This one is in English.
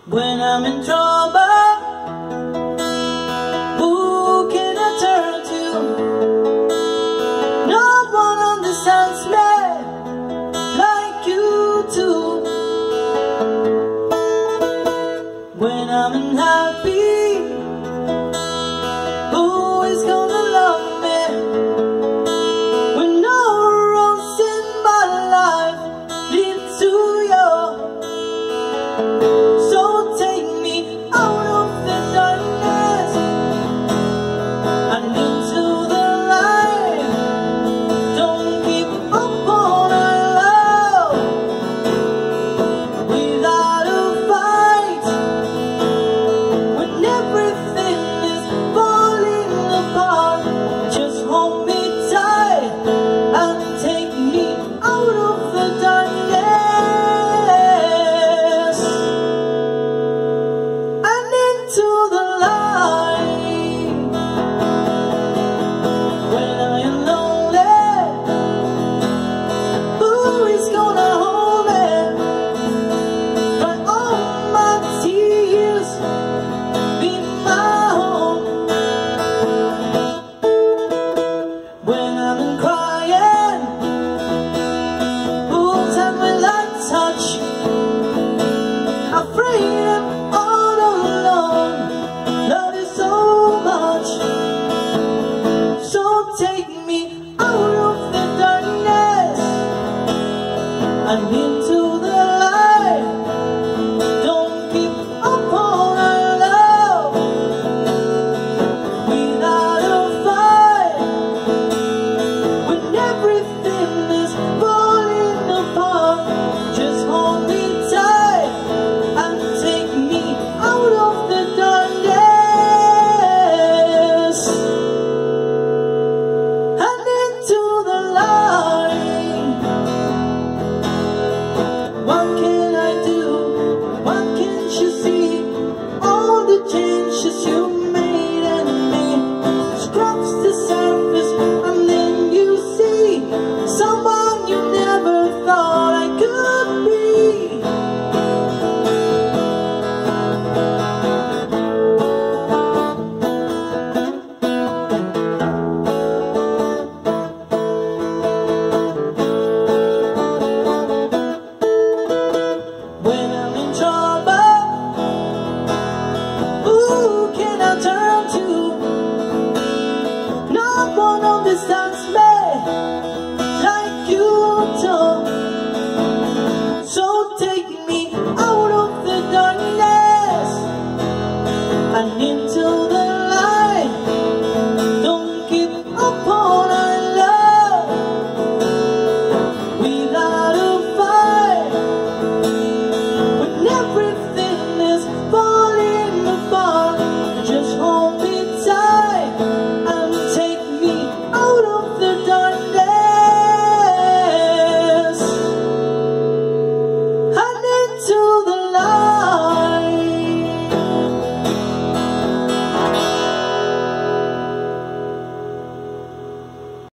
When I'm in trouble, who can I turn to? No one understands me like you do. When I'm unhappy, who is gonna love me? When no roads in my life lead to you. So take me out of the darkness and into the light. Don't give up on our love without a fight. When everything is falling apart, just hold me tight and take me out of the darkness and into the light. When I am lonely, who is gonna hold me? Dry all my tears, be my home. When I'm crying, whose hand will I touch? Afraid I'm all alone, love you so much. So take me out of the darkness and